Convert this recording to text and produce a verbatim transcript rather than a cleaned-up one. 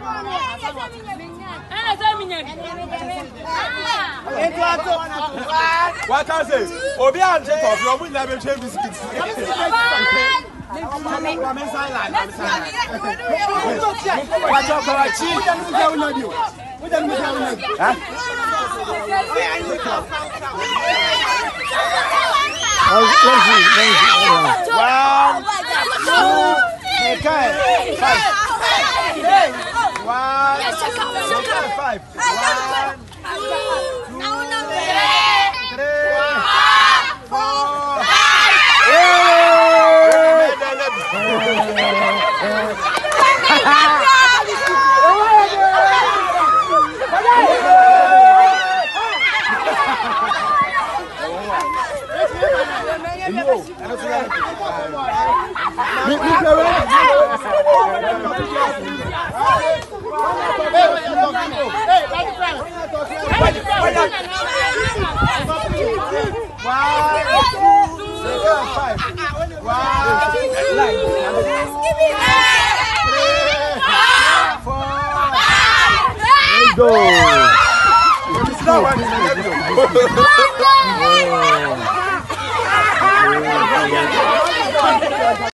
What can I say? Obi and Jet of your will never change biscuits. Five. Go.